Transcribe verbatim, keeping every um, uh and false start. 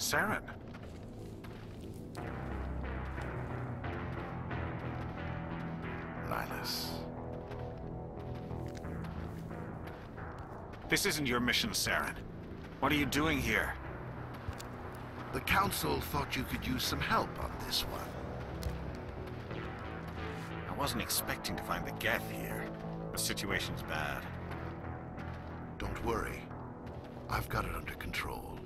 Saren. Linus. This isn't your mission, Saren. What are you doing here? The Council thought you could use some help on this one. I wasn't expecting to find the Geth here. The situation's bad. Don't worry. I've got it under control.